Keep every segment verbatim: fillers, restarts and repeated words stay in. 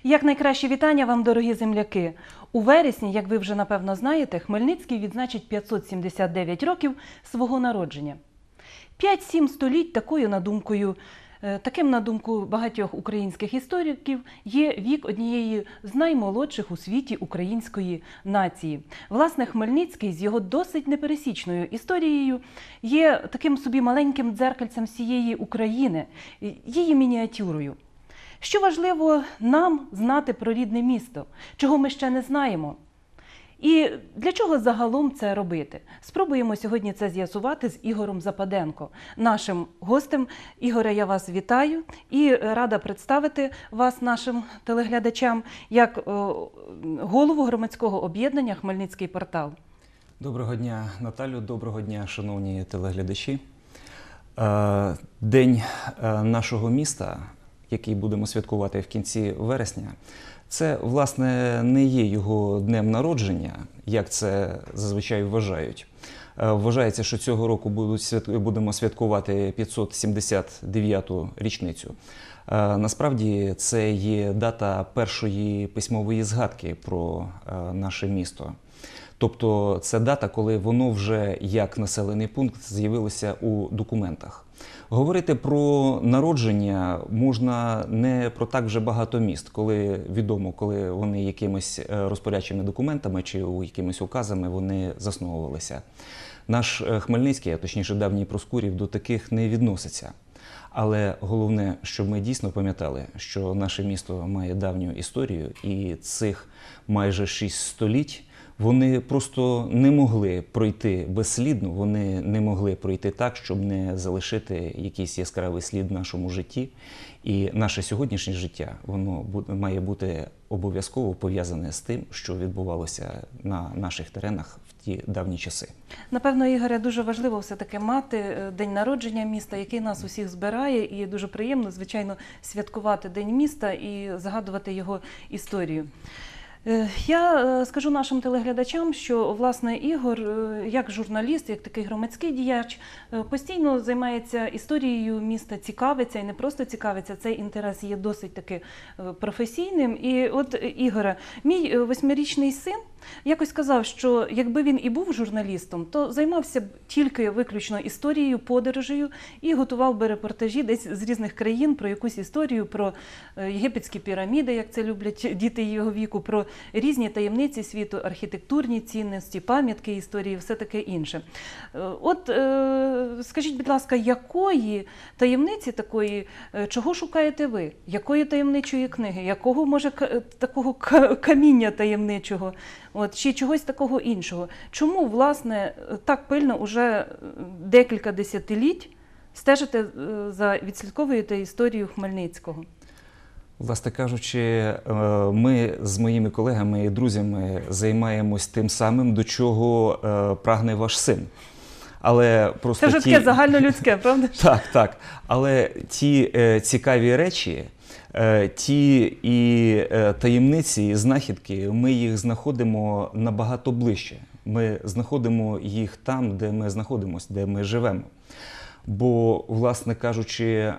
Як найкраще вітання вам, дорогі земляки! У вересні, як ви вже напевно знаєте, Хмельницький відзначить п'ятсот сімдесят дев'ять років свого народження. п'ять-сім століть такою на думкою, таким, на думку багатьох українських істориків, є вік однієї з наймолодших у світі української нації. Власне, Хмельницький з його досить непересічною історією є таким собі маленьким дзеркальцем всієї України, її мініатюрою. Що важливо нам знати про рідне місто, чого ми ще не знаємо? І для чого загалом це робити? Спробуємо сьогодні це з'ясувати з Ігорем Западенко, нашим гостем. Ігоре, я вас вітаю і рада представити вас нашим телеглядачам як голову громадського об'єднання «Хмельницький портал». Доброго дня, Наталю, доброго дня, шановні телеглядачі. День нашого міста, який будемо святкувати в кінці вересня, це, власне, не є його днем народження, як це зазвичай вважають. Вважається, що цього року будемо святкувати п'ятсот сімдесят дев'яту річницю. Насправді, це є дата першої письмової згадки про наше місто. Тобто, це дата, коли воно вже як населений пункт з'явилося у документах. Говорити про народження можна не про так вже багато міст, коли відомо, коли вони якимись розпорядчими документами чи якимись указами вони засновувалися. Наш Хмельницький, а точніше давній Проскурів, до таких не відноситься. Але головне, щоб ми дійсно пам'ятали, що наше місто має давню історію і цих майже шість століть вони просто не могли пройти безслідно, вони не могли пройти так, щоб не залишити якийсь яскравий слід в нашому житті. І наше сьогоднішнє життя, воно має бути обов'язково пов'язане з тим, що відбувалося на наших теренах в ті давні часи. Напевно, Ігоре, дуже важливо все-таки мати день народження міста, який нас усіх збирає, і дуже приємно, звичайно, святкувати День міста і згадувати його історію. Я скажу нашим телеглядачам, що, власне, Ігор, як журналіст, як такий громадський діяч, постійно займається історією міста, цікавиться, і не просто цікавиться, цей інтерес є досить таки професійним. І от, Ігоре, мій восьмирічний син якось сказав, що якби він і був журналістом, то займався б тільки виключно історією, подорожею і готував би репортажі десь з різних країн про якусь історію, про єгипетські піраміди, як це люблять діти його віку, про різні таємниці світу, архітектурні цінності, пам'ятки історії, все таке інше. От скажіть, будь ласка, якої таємниці такої, чого шукаєте ви? Якої таємничої книги? Якого, може, такого каміння таємничого? От, чи чогось такого іншого. Чому, власне, так пильно уже декілька десятиліть стежите за, відслідковуєте історію Хмельницького? Власне кажучи, ми з моїми колегами і друзями займаємось тим самим, до чого прагне ваш син. Але просто це вже ті... таке загальнолюдське, правда? Так, так. Але ті е, цікаві речі, е, ті і е, таємниці, і знахідки, ми їх знаходимо набагато ближче. Ми знаходимо їх там, де ми знаходимося, де ми живемо. Бо, власне кажучи, е,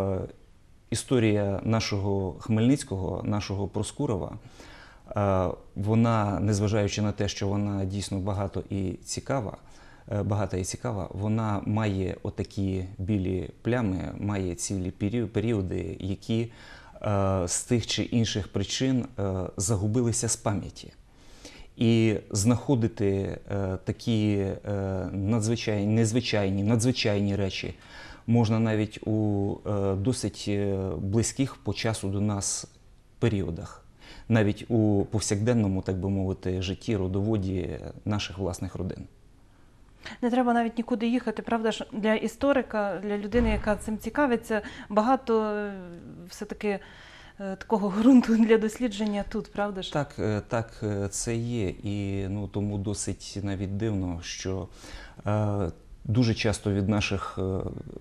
історія нашого Хмельницького, нашого Проскурова, е, вона, незважаючи на те, що вона дійсно багато і цікава, багата і цікава, вона має отакі білі плями, має цілі періоди, які е, з тих чи інших причин е, загубилися з пам'яті. І знаходити е, такі е, надзвичайні, незвичайні, надзвичайні речі можна навіть у е, досить близьких по часу до нас періодах. Навіть у повсякденному, так би мовити, житті, родоводі наших власних родин. Не треба навіть нікуди їхати, правда ж, для історика, для людини, яка цим цікавиться, багато все-таки такого ґрунту для дослідження тут, правда ж? Так, так, це є, і ну, тому досить навіть дивно, що е, Дуже часто від наших е,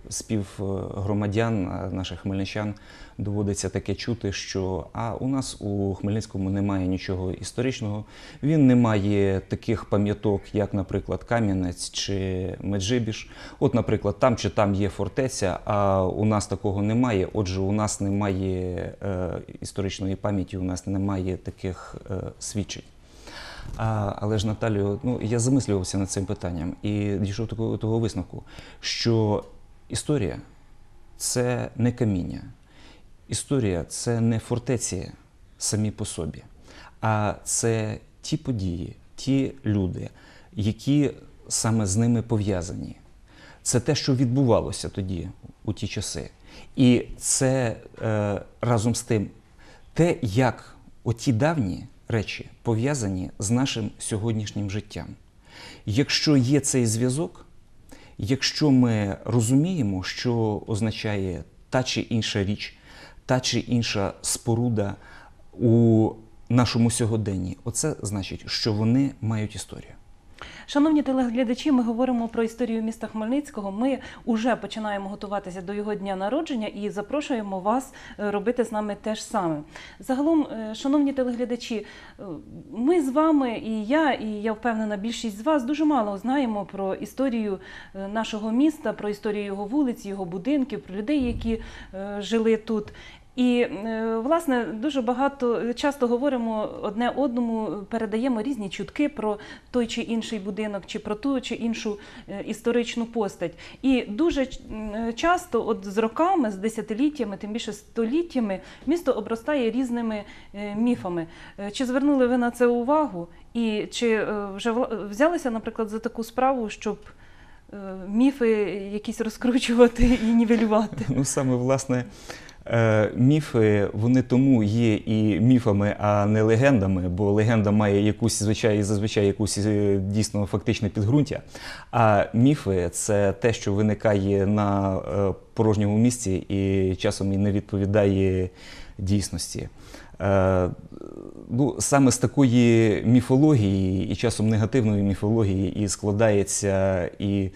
співгромадян, е, наших хмельничан, доводиться таке чути, що а у нас у Хмельницькому немає нічого історичного, він не має таких пам'яток, як, наприклад, Кам'янець чи Меджибіж. От, наприклад, там чи там є фортеця, а у нас такого немає, отже, у нас немає е, історичної пам'яті, у нас немає таких е, свідчень. А, але ж, Наталію, ну, я замислювався над цим питанням і дійшов такого, того висновку, що історія – це не каміння, історія – це не фортеці самі по собі, а це ті події, ті люди, які саме з ними пов'язані. Це те, що відбувалося тоді, у ті часи. І це е, разом з тим те, як оті давні речі пов'язані з нашим сьогоднішнім життям. Якщо є цей зв'язок, якщо ми розуміємо, що означає та чи інша річ, та чи інша споруда у нашому сьогоденні, оце значить, що вони мають історію. Шановні телеглядачі, ми говоримо про історію міста Хмельницького. Ми вже починаємо готуватися до його дня народження і запрошуємо вас робити з нами те ж саме. Загалом, шановні телеглядачі, ми з вами, і я, і я впевнена, більшість з вас дуже мало знаємо про історію нашого міста, про історію його вулиць, його будинків, про людей, які жили тут. І, власне, дуже багато, часто говоримо одне одному, передаємо різні чутки про той чи інший будинок, чи про ту чи іншу історичну постать. І дуже часто, от з роками, з десятиліттями, тим більше століттями, місто обростає різними міфами. Чи звернули ви на це увагу? І чи вже взялися, наприклад, за таку справу, щоб міфи якісь розкручувати і нівелювати? Ну, саме, власне, міфи, вони тому є і міфами, а не легендами, бо легенда має якусь, звичай, зазвичай якусь дійсно фактичне підґрунтя, а міфи – це те, що виникає на порожньому місці і часом і не відповідає дійсності. Ну, саме з такої міфології, і часом негативної міфології, і складається і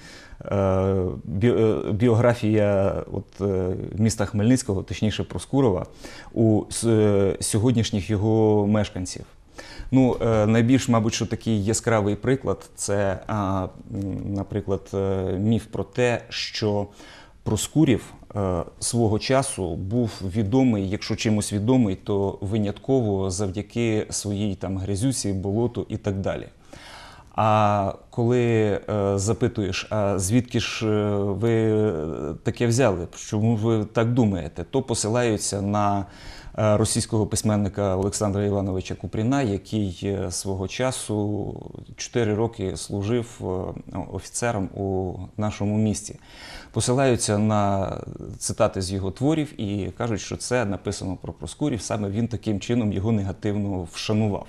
біографія от, міста Хмельницького, точніше Проскурова, у сьогоднішніх його мешканців. Ну, найбільш, мабуть, що такий яскравий приклад – це, наприклад, міф про те, що Проскурів свого часу був відомий, якщо чимось відомий, то винятково завдяки своїй там грязюці, болоту і так далі. А коли е, запитуєш, а звідки ж ви таке взяли, чому ви так думаєте, то посилаються на російського письменника Олександра Івановича Купріна, який свого часу чотири роки служив офіцером у нашому місті. Посилаються на цитати з його творів і кажуть, що це написано про Проскурів, саме він таким чином його негативно вшанував.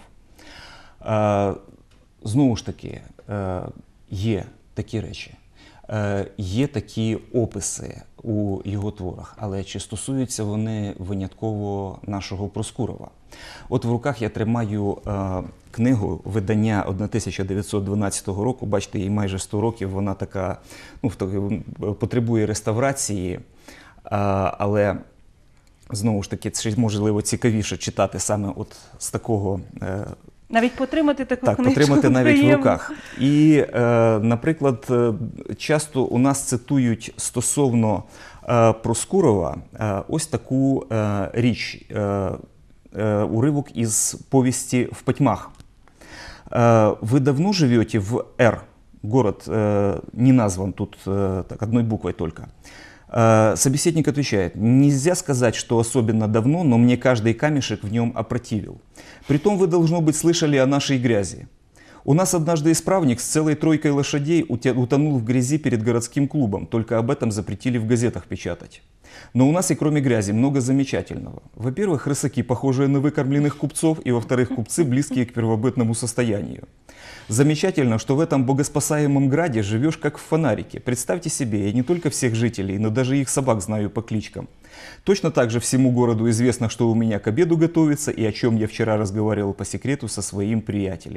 Знову ж таки, є такі речі, є такі описи у його творах, але чи стосуються вони винятково нашого Проскурова? От в руках я тримаю книгу видання тисяча дев'ятсот дванадцятого року, бачите, їй майже сто років, вона така, ну, потребує реставрації, але знову ж таки, це можливо цікавіше читати саме от з такого. Навіть потримати таку так, книжку. потримати навіть приємно. в руках. І, е, наприклад, часто у нас цитують стосовно е, Проскурова е, ось таку е, річ, е, е, уривок із повісті «В потьмах». Э, вы давно живете в Р, город э, не назван тут э, так, одной буквой только. Э, собеседник отвечает: нельзя сказать, что особенно давно, но мне каждый камешек в нем опротивил. Притом вы, должно быть, слышали о нашей грязи. У нас однажды исправник с целой тройкой лошадей утонул в грязи перед городским клубом, только об этом запретили в газетах печатать. Но у нас и кроме грязи много замечательного. Во-первых, рысаки, похожие на выкормленных купцов, и во-вторых, купцы, близкие к первобытному состоянию. Замечательно, что в этом богоспасаемом граде живешь как в фонарике. Представьте себе, я не только всех жителей, но даже их собак знаю по кличкам. Точно так же всему городу известно, что у меня к обеду готовится и о чем я вчера разговаривал по секрету со своим приятелем.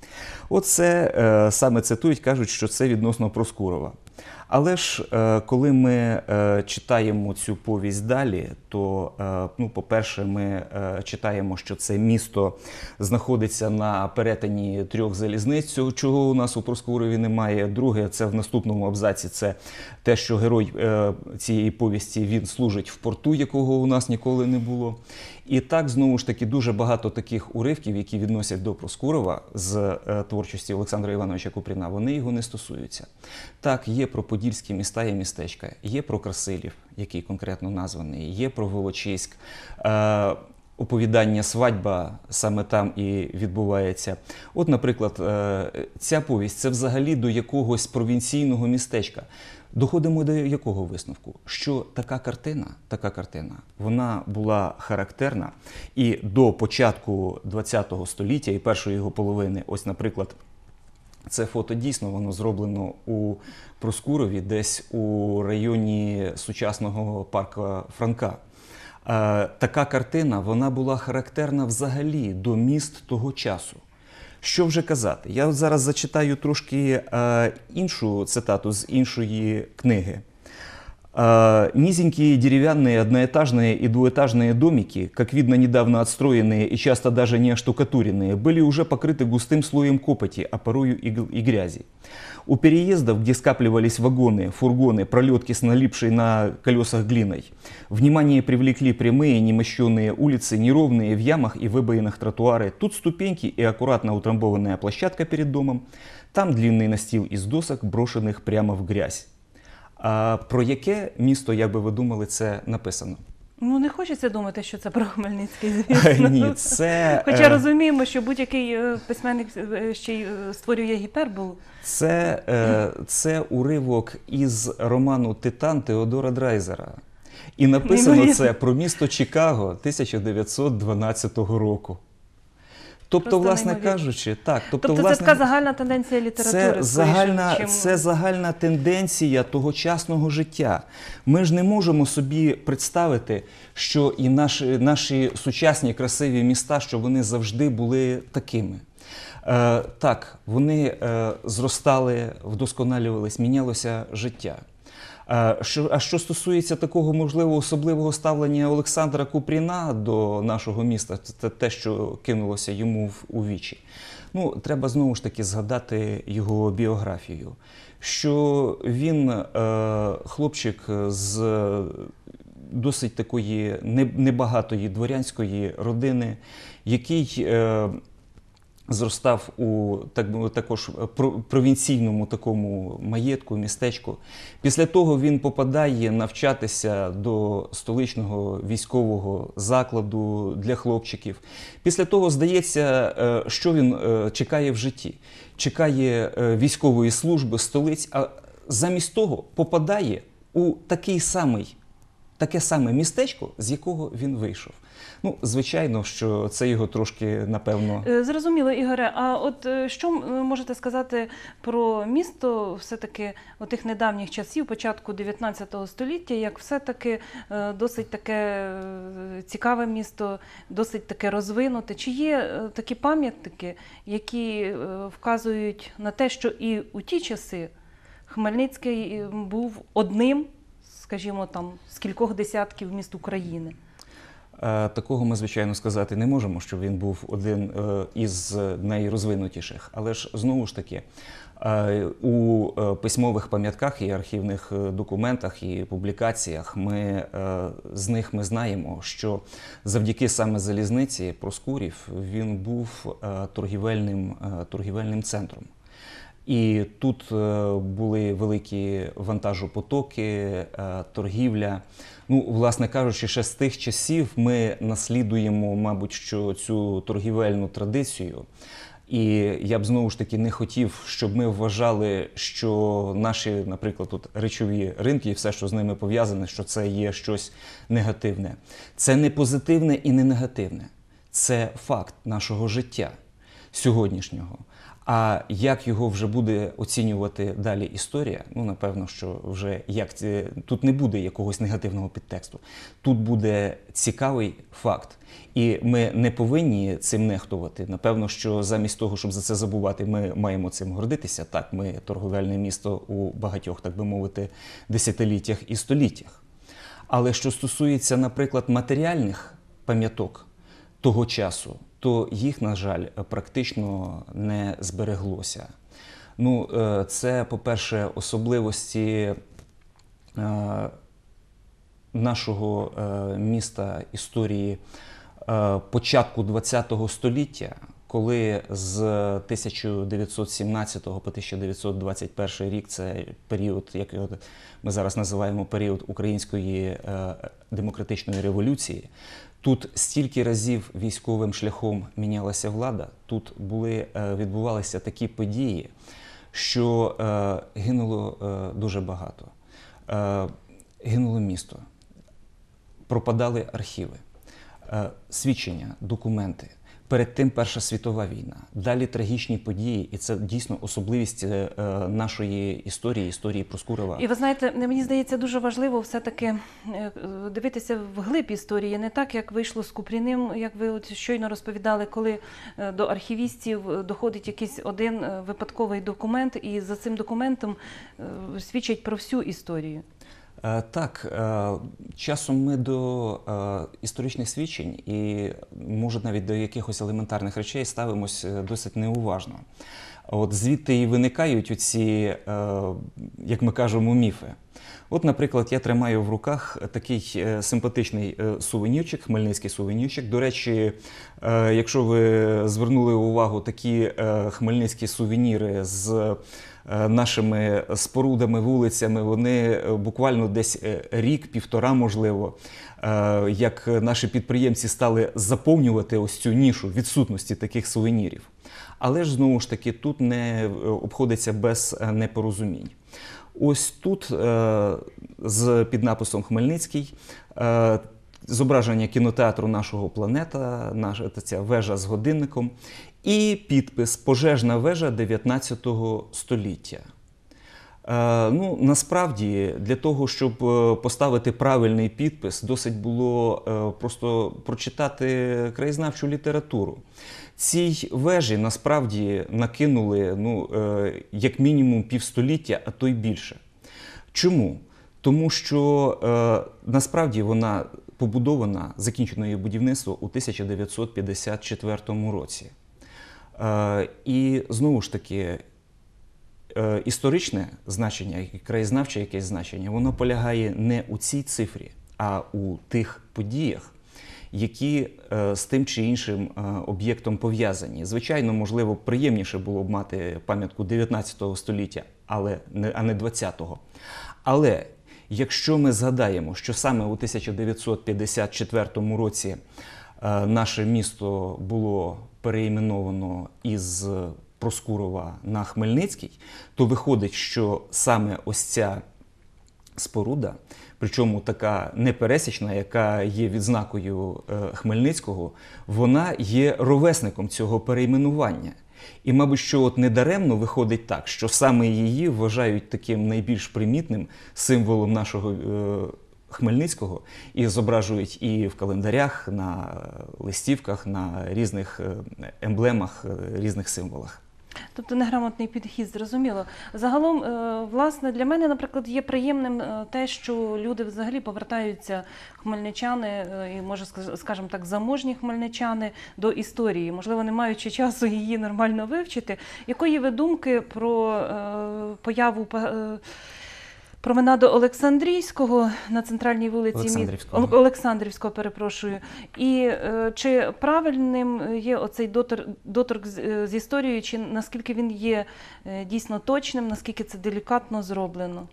Оце е, саме цитують, кажуть, що це відносно Проскурова. Але ж, е, коли ми е, читаємо цю повість далі, то, е, ну, по-перше, ми е, читаємо, що це місто знаходиться на перетині трьох залізниць, цього, чого у нас у Проскурові немає. Друге, це в наступному абзаці, це те, що герой е, цієї повісті, він служить в порту, якого у нас ніколи не було. І так, знову ж таки, дуже багато таких уривків, які відносять до Проскурова з е, творчості Олександра Івановича Купріна, вони його не стосуються. Так, є про подільські міста і містечка, є про Красилів, який конкретно названий, є про Волочиськ. Е, Оповідання «Свадьба» саме там і відбувається. От, наприклад, е, ця повість – це взагалі до якогось провінційного містечка. Доходимо до якого висновку? Що така картина, така картина, вона була характерна і до початку ХХ століття і першої його половини. Ось, наприклад, це фото дійсно воно зроблено у Проскурові, десь у районі сучасного парка Франка. Е, така картина, вона була характерна взагалі до міст того часу. Що вже казати? Я зараз зачитаю трошки е, іншу цитату з іншої книги. Э, Низенькие деревянные одноэтажные и двухэтажные домики, как видно, недавно отстроенные и часто даже не оштукатуренные, были уже покрыты густым слоем копоти, а порою и, и грязи. У переездов, где скапливались вагоны, фургоны, пролетки с налипшей на колесах глиной, внимание привлекли прямые немощенные улицы, неровные в ямах и выбоинах тротуары. Тут ступеньки и аккуратно утрамбованная площадка перед домом, там длинный настил из досок, брошенных прямо в грязь. А про яке місто, як би ви думали, це написано? Ну, не хочеться думати, що це про Хмельницький, звісно. Ні, це... Хоча розуміємо, що будь-який е, письменник е, ще й е, створює гіперболу. Це, е, це уривок із роману «Титан» Теодора Драйзера. І написано Неймовірно. це про місто Чикаго тисяча дев'ятсот дванадцятого року. Тобто, Просто власне неймовірно. кажучи, так, тобто, Тобто власне, це така загальна тенденція літератури. Це скоріше, загальна, чим- це загальна тенденція тогочасного життя. Ми ж не можемо собі представити, що і наші, наші сучасні красиві міста, що вони завжди були такими. Е, так, вони е, зростали, вдосконалювались, мінялося життя. А що, а що стосується такого, можливо, особливого ставлення Олександра Купріна до нашого міста, це те, що кинулося йому в, у вічі. Ну, треба знову ж таки згадати його біографію. Що він е, хлопчик з досить такої небагатої дворянської родини, який е, зростав у так, також провінційному такому маєтку, містечку. Після того він попадає навчатися до столичного військового закладу для хлопчиків. Після того здається, що він чекає в житті. Чекає військової служби, столиць, а замість того попадає у такий самий, таке саме містечко, з якого він вийшов. Ну, звичайно, що це його трошки, напевно... Е, Зрозуміло, Ігоре. А от е, що м- можете сказати про місто все-таки отих недавніх часів, початку дев'ятнадцятого століття, як все-таки е, досить таке е, цікаве місто, досить таке розвинуте? Чи є е, такі пам'ятники, які е, вказують на те, що і у ті часи Хмельницький е, був одним, скажімо, там, з кількох десятків міст України? Е, Такого ми, звичайно, сказати не можемо, що він був один е, із найрозвинутіших. Але ж, знову ж таки, е, у е, письмових пам'ятках і архівних е, документах і публікаціях ми, е, з них ми знаємо, що завдяки саме залізниці Проскурів він був е, торгівельним, е, торгівельним центром. І тут е, були великі вантажопотоки, е, торгівля. Ну, власне кажучи, ще з тих часів ми наслідуємо, мабуть, що цю торгівельну традицію. І я б знову ж таки не хотів, щоб ми вважали, що наші, наприклад, тут речові ринки і все, що з ними пов'язане, що це є щось негативне. Це не позитивне і не негативне. Це факт нашого життя сьогоднішнього. А як його вже буде оцінювати далі історія, ну, напевно, що вже як це, тут не буде якогось негативного підтексту. Тут буде цікавий факт. І ми не повинні цим нехтувати. Напевно, що замість того, щоб за це забувати, ми маємо цим гордитися. Так, ми торговельне місто у багатьох, так би мовити, десятиліттях і століттях. Але що стосується, наприклад, матеріальних пам'яток того часу, то їх, на жаль, практично не збереглося. Ну, це, по-перше, особливості нашого міста, історії початку ХХ століття, коли з тисяча дев'ятсот сімнадцятого по тисяча дев'ятсот двадцять перший рік, це період, як ми зараз називаємо період Української демократичної революції, тут стільки разів військовим шляхом мінялася влада, тут були, відбувалися такі події, що е, гинуло е, дуже багато. Е, гинуло місто, пропадали архіви, е, свідчення, документи. Перед тим Перша світова війна, далі трагічні події, і це дійсно особливість е, нашої історії, історії Проскурова. І ви знаєте, мені здається, дуже важливо все-таки дивитися вглиб історії, не так, як вийшло з Купріним, як ви от щойно розповідали, коли до архівістів доходить якийсь один випадковий документ, і за цим документом свідчать про всю історію. Так, часом ми до історичних свідчень і, може, навіть до якихось елементарних речей ставимось досить неуважно. От звідти і виникають оці, як ми кажемо, міфи. От, наприклад, я тримаю в руках такий симпатичний сувенірчик, хмельницький сувенірчик. До речі, якщо ви звернули увагу, такі хмельницькі сувеніри з нашими спорудами, вулицями, вони буквально десь рік-півтора, можливо, як наші підприємці стали заповнювати ось цю нішу відсутності таких сувенірів. Але ж, знову ж таки, тут не обходиться без непорозумінь. Ось тут з піднаписом «Хмельницький» зображення кінотеатру нашого «Планета», наша ця вежа з годинником, і підпис «Пожежна вежа дев'ятнадцятого століття». Ну, насправді, для того, щоб поставити правильний підпис, досить було просто прочитати краєзнавчу літературу. Цій вежі, насправді, накинули, ну, як мінімум півстоліття, а то й більше. Чому? Тому що, насправді, вона побудована, закінчено її будівництво у тисяча дев'ятсот п'ятдесят четвертому році. І, знову ж таки, історичне значення, краєзнавче якесь значення, воно полягає не у цій цифрі, а у тих подіях, які з тим чи іншим об'єктом пов'язані. Звичайно, можливо, приємніше було б мати пам'ятку дев'ятнадцятого століття, але не, а не двадцятого. Але якщо ми згадаємо, що саме у тисяча дев'ятсот п'ятдесят четвертому році наше місто було переіменовано із Проскурова на Хмельницький, то виходить, що саме ось ця споруда, причому така непересічна, яка є відзнакою Хмельницького, вона є ровесником цього перейменування. І, мабуть, що от недаремно виходить так, що саме її вважають таким найбільш примітним символом нашого Хмельницького і зображують і в календарях, на листівках, на різних емблемах, різних символах. Тобто неграмотний підхід, зрозуміло. Загалом, власне, для мене, наприклад, є приємним те, що люди взагалі повертаються, хмельничани, і, може, скажімо так, заможні хмельничани, до історії, можливо, не маючи часу її нормально вивчити. Якої ви думки про появу променаду Олександрійського на центральній вулиці Олександрівського, Олександрівського, перепрошую. І е, чи правильним є оцей доторк, доторк з, з історією, чи наскільки він є е, дійсно точним, наскільки це делікатно зроблено?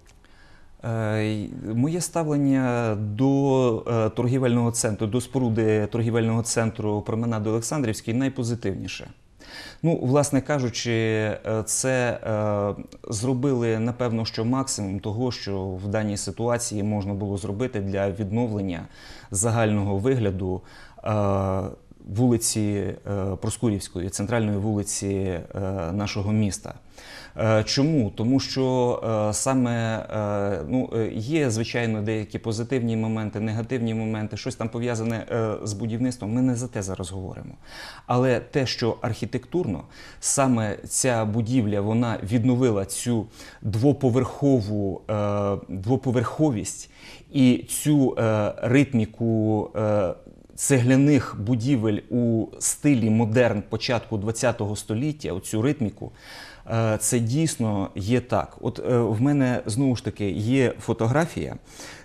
Е, моє ставлення до е, торгівельного центру, до споруди торгівельного центру променади Олександрівський найпозитивніше. Ну, власне кажучи, це е, зробили, напевно, що максимум того, що в даній ситуації можна було зробити для відновлення загального вигляду е, вулиці е, Проскурівської, центральної вулиці е, нашого міста. Е, Чому? Тому що е, саме е, ну, е, є, звичайно, деякі позитивні моменти, негативні моменти, щось там пов'язане е, з будівництвом, ми не за те зараз говоримо. Але те, що архітектурно саме ця будівля, вона відновила цю двоповерхову, е, двоповерховість і цю е, ритміку е, цегляних будівель у стилі модерн початку ХХ століття, оцю ритміку, е, це дійсно є так. От е, в мене, знову ж таки, є фотографія,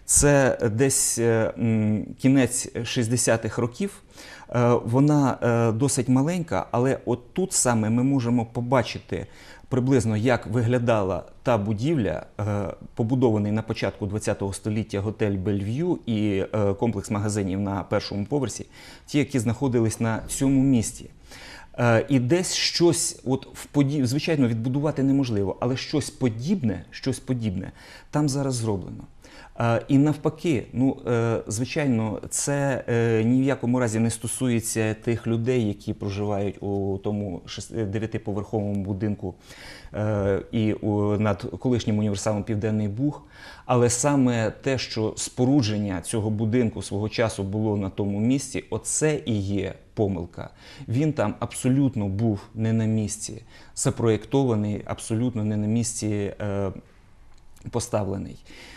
це десь е, м, кінець шістдесятих років, е, вона е, досить маленька, але от тут саме ми можемо побачити приблизно, як виглядала та будівля, е, побудований на початку ХХ століття готель Бельв'ю і е, комплекс магазинів на першому поверсі, ті, які знаходились на цьому місці. Е, І десь щось, от в подіб... звичайно, відбудувати неможливо, але щось подібне, щось подібне там зараз зроблено. Е, І навпаки, ну, е, звичайно, це е, ні в якому разі не стосується тих людей, які проживають у тому шести- дев'ятиповерховому будинку е, і у, над колишнім універсалом Південний Буг, але саме те, що спорудження цього будинку свого часу було на тому місці, оце і є помилка. Він там абсолютно був не на місці, запроєктований, абсолютно не на місці е, поставлений.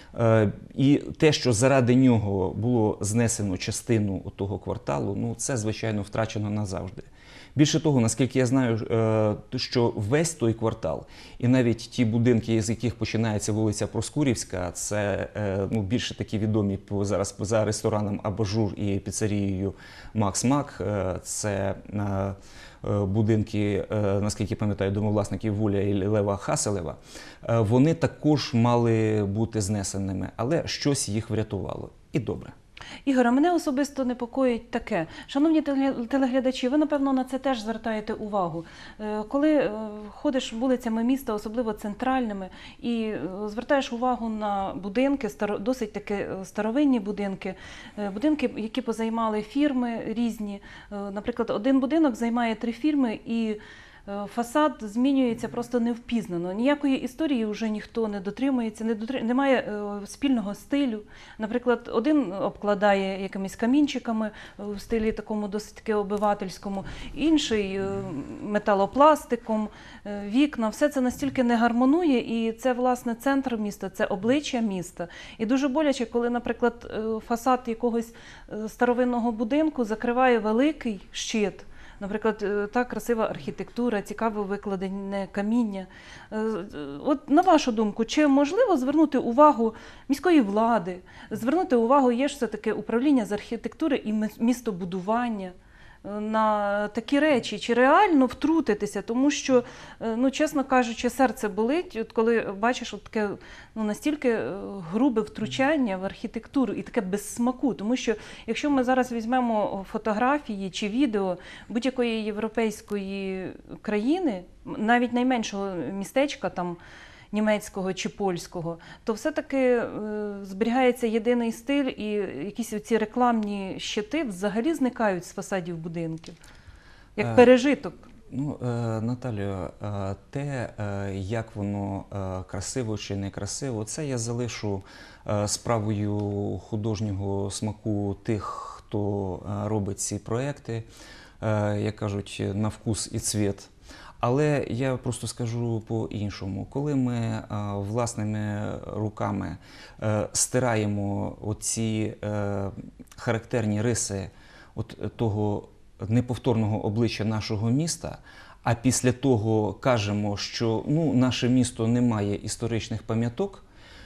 Е, І те, що заради нього було знесено частину того кварталу, ну це, звичайно, втрачено назавжди. Більше того, наскільки я знаю, е, що весь той квартал, і навіть ті будинки, з яких починається вулиця Проскурівська, це е, ну, більше такі відомі по- зараз за рестораном Абажур і піцерією Макс Мак, е, це е, е, будинки, е, наскільки пам'ятаю, домовласників Вуля і Лева Хаселева, е, вони також мали бути знесеними, але щось їх врятувало. І добре. Ігоре, мене особисто непокоїть таке. Шановні теле- телеглядачі, ви, напевно, на це теж звертаєте увагу. Е, Коли е, ходиш вулицями міста, особливо центральними, і е, звертаєш увагу на будинки, старо- досить таки е, старовинні будинки, е, будинки, які позаймали фірми різні. Е, Наприклад, один будинок займає три фірми, і е, фасад змінюється просто невпізнано. Ніякої історії вже ніхто не дотримується, не дотри... немає е, спільного стилю. Наприклад, один обкладає якимись камінчиками е, в стилі такому досить таки обивательському, інший е, металопластиком, е, вікна. Все це настільки не гармонує, і це, власне, центр міста, це обличчя міста. І дуже боляче, коли, наприклад, е, фасад якогось е, старовинного будинку закриває великий щит. Наприклад, е, та красива архітектура, цікаве викладене каміння. Е, е, От на вашу думку, чи можливо звернути увагу міської влади, звернути увагу, є ж все-таки управління з архітектури і мі- містобудування е, на такі речі, чи реально втрутитися, тому що, е, ну, чесно кажучи, серце болить, от коли бачиш от таке, ну, настільки е, грубе втручання в архітектуру і таке без смаку, тому що якщо ми зараз візьмемо фотографії чи відео будь-якої європейської країни, навіть найменшого містечка там німецького чи польського, то все-таки е, зберігається єдиний стиль, і якісь ці рекламні щити взагалі зникають з фасадів будинків, як Е, пережиток. Ну, е, Наталю, е, те, е, як воно е, красиво чи не красиво, це я залишу е, справою художнього смаку тих, хто е, робить ці проекти, е, як кажуть, на вкус і цвіт. Але я просто скажу по-іншому. Коли ми е, власними руками е, стираємо оці е, характерні риси от того неповторного обличчя нашого міста, а після того кажемо, що ну, наше місто не має історичних пам'яток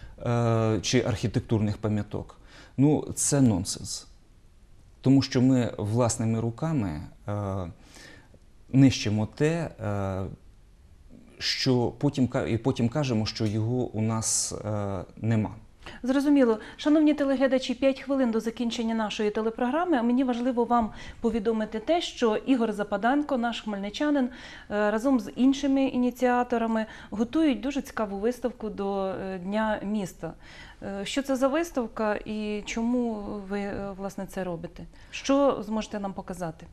е, чи архітектурних пам'яток, ну це нонсенс. Тому що ми власними руками е, нищимо те, е, що потім, ка- і потім кажемо, що його у нас е, нема. Зрозуміло. Шановні телеглядачі, п'ять хвилин до закінчення нашої телепрограми. А мені важливо вам повідомити те, що Ігор Западанко, наш хмельничанин, е, разом з іншими ініціаторами готують дуже цікаву виставку до е, Дня міста. Е, Що це за виставка і чому ви, е, власне, це робите? Що зможете нам показати?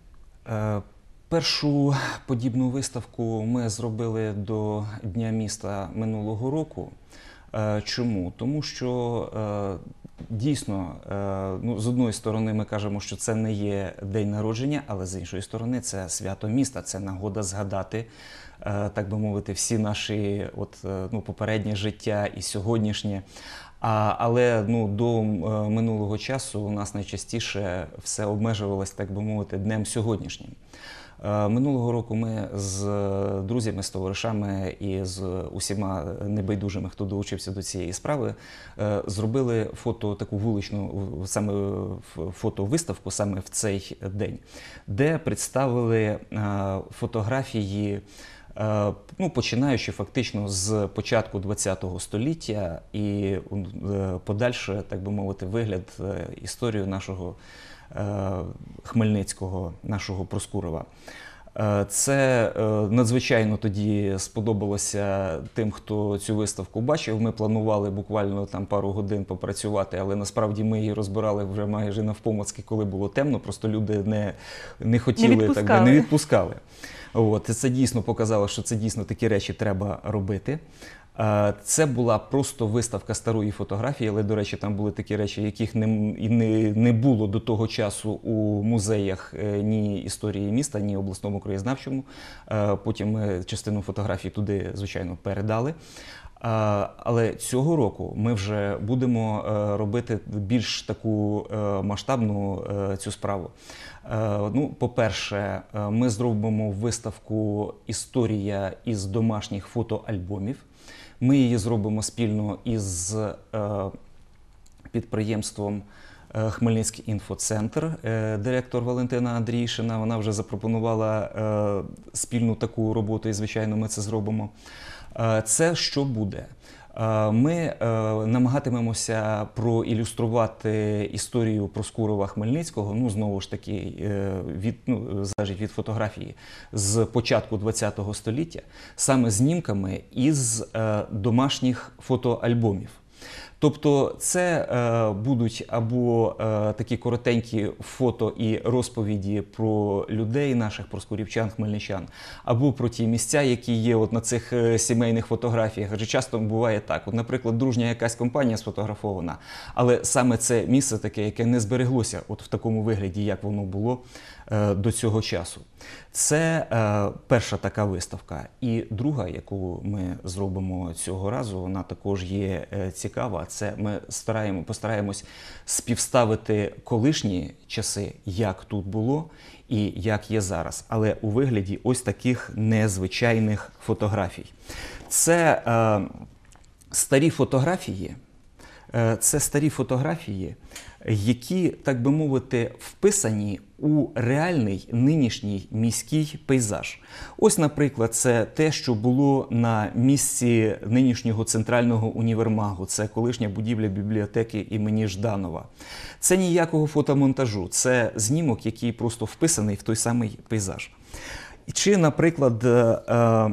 Е, Першу подібну виставку ми зробили до Дня міста минулого року. Е, Чому? Тому що е, дійсно, е, ну, з одної сторони ми кажемо, що це не є день народження, але з іншої сторони це свято міста, це нагода згадати, е, так би мовити, всі наші от, е, ну, попереднє життя і сьогоднішнє. А, але ну, до е, минулого часу у нас найчастіше все обмежувалось, так би мовити, днем сьогоднішнім. Е, Минулого року ми з друзями, з товаришами і з усіма небайдужими, хто долучився до цієї справи, е, зробили фото, таку вуличну саме в- фотовиставку саме в цей день, де представили е, фотографії, Е, ну, починаючи фактично з початку ХХ століття і е, подальше, так би мовити, вигляд, е, історію нашого е, Хмельницького, нашого Проскурова. Е, Це е, надзвичайно тоді сподобалося тим, хто цю виставку бачив. Ми планували буквально там пару годин попрацювати, але насправді ми її розбирали вже майже навпомацьки, коли було темно, просто люди не, не хотіли, Не так би, не відпускали. відпускали. От, і це дійсно показало, що це дійсно такі речі треба робити. Е, Це була просто виставка старої фотографії, але, до речі, там були такі речі, яких не, м- і не, не було до того часу у музеях е, ні історії міста, ні обласному краєзнавчому. Е, Потім ми частину фотографій туди, звичайно, передали. Е, Але цього року ми вже будемо е, робити більш таку е, масштабну е, цю справу. Е, Ну, по-перше, е, ми зробимо виставку «Історія із домашніх фотоальбомів». Ми її зробимо спільно із е, підприємством е, Хмельницький інфоцентр, е, директор Валентина Андрійшина. Вона вже запропонувала е, спільну таку роботу, і, звичайно, ми це зробимо. Е, Це що буде? Е, Ми е, намагатимемося проілюструвати історію Проскурова Хмельницького, ну, знову ж таки, е, від, ну, залежить від фотографії, з початку ХХ століття, саме знімками із е, домашніх фотоальбомів. Тобто це е, будуть або е, такі коротенькі фото і розповіді про людей, наших проскурівчан, хмельничан, або про ті місця, які є от на цих е, сімейних фотографіях. Адже часто буває так, от, наприклад, дружня якась компанія сфотографована, але саме це місце таке, яке не збереглося от в такому вигляді, як воно було е, до цього часу. Це е, перша така виставка. І друга, яку ми зробимо цього разу, вона також є е, цікава. Це ми стараємо, постараємось співставити колишні часи, як тут було і як є зараз, але у вигляді ось таких незвичайних фотографій. Це е, старі фотографії, е, це старі фотографії, які, так би мовити, вписані у реальний нинішній міський пейзаж. Ось, наприклад, це те, що було на місці нинішнього центрального універмагу. Це колишня будівля бібліотеки імені Жданова. Це ніякого фотомонтажу, це знімок, який просто вписаний в той самий пейзаж. Чи, наприклад, е,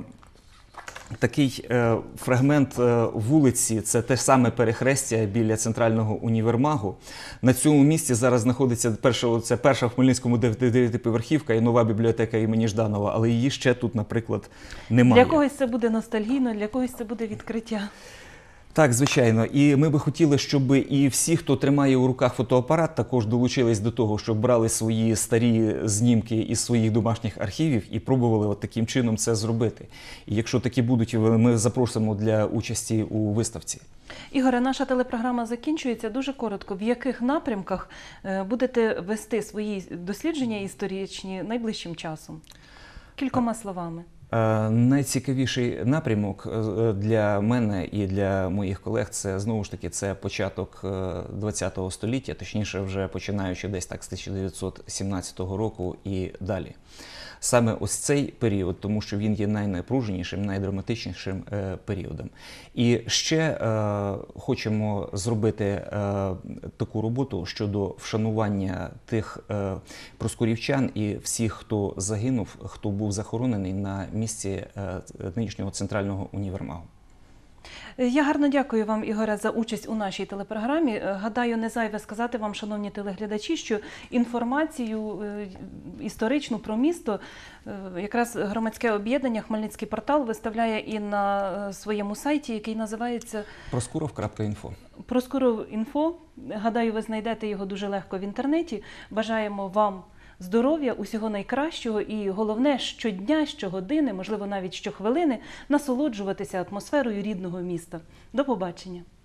такий е, фрагмент е, вулиці, це те саме перехрестя біля центрального універмагу. На цьому місці зараз знаходиться перша, це перша в Хмельницькому дев'ятиповерхівка і нова бібліотека імені Жданова, але її ще тут, наприклад, немає. Для когось це буде ностальгійно, для когось це буде відкриття. Так, звичайно. І ми би хотіли, щоб і всі, хто тримає у руках фотоапарат, також долучились до того, щоб брали свої старі знімки із своїх домашніх архівів і пробували от таким чином це зробити. І якщо такі будуть, ми запросимо для участі у виставці. Ігоре, наша телепрограма закінчується. Дуже коротко. В яких напрямках е, будете вести свої дослідження історичні найближчим часом? Кількома словами. Е, Найцікавіший напрямок е, для мене і для моїх колег – це, знову ж таки, це початок ХХ століття, точніше вже починаючи десь так з тисяча дев'ятсот сімнадцятого року і далі. Саме ось цей період, тому що він є найнапруженішим, найдраматичнішим е, періодом. І ще е, хочемо зробити е, таку роботу щодо вшанування тих е, проскурівчан і всіх, хто загинув, хто був захоронений на місці е, нинішнього центрального універмагу. Я гарно дякую вам, Ігоре, за участь у нашій телепрограмі. Е, Гадаю, не зайве сказати вам, шановні телеглядачі, що інформацію е, історичну про місто е, якраз громадське об'єднання «Хмельницький портал» виставляє і на е, своєму сайті, який називається проскуров крапка інфо. Проскуров.інфо. Гадаю, ви знайдете його дуже легко в інтернеті. Бажаємо вам здоров'я, усього найкращого і головне, щодня, щогодини, можливо, навіть щохвилини, насолоджуватися атмосферою рідного міста. До побачення!